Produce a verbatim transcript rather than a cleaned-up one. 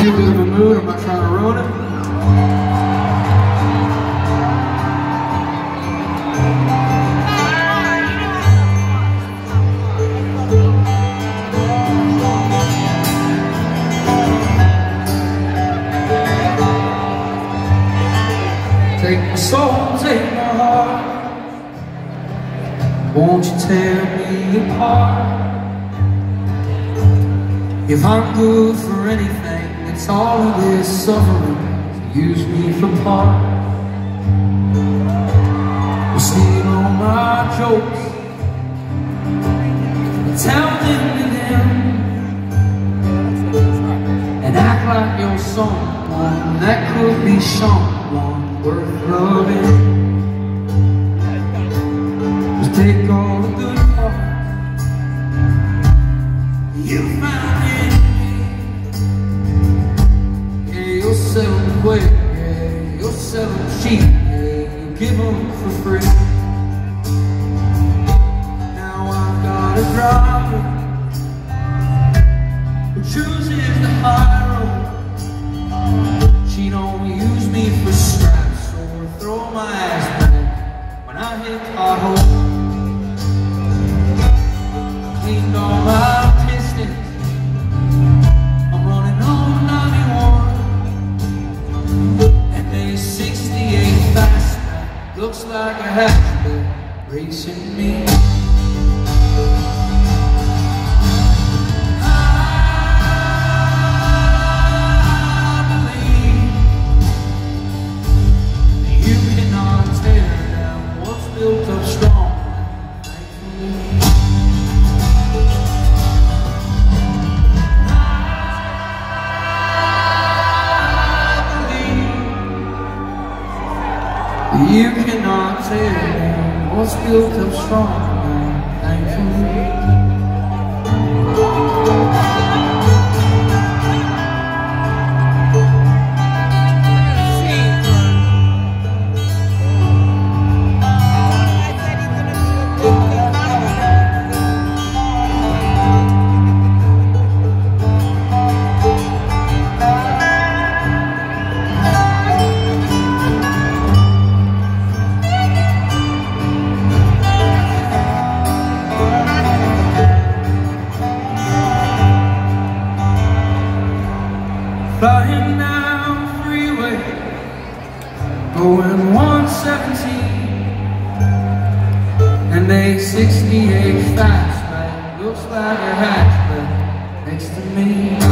feel good of a mood, I'm not trying to ruin it. Take my soul, take my heart, won't you tear me apart? If I'm good for anything, it's all of this suffering to use me for part. You steal all my jokes and tell them to them, and act like you're someone that could be someone worth loving. Just take all the good parts you found in me. Yeah, you'll sell them quick, yeah, you'll sell them cheap, yeah, you'll give them for free. Now I've got a driver who chooses the high road. She don't use me for scraps or throw my ass back when I hit potholes. Cleaned all my pistons, I'm running on ninety-one, and they sixty-eight fastback looks like a hatchback racing me. Built up strong, you cannot tear down what's built up strong, thankfully. Flying down freeway, going one seventeen, and a sixty-eight fastback looks like a hatchback next to me.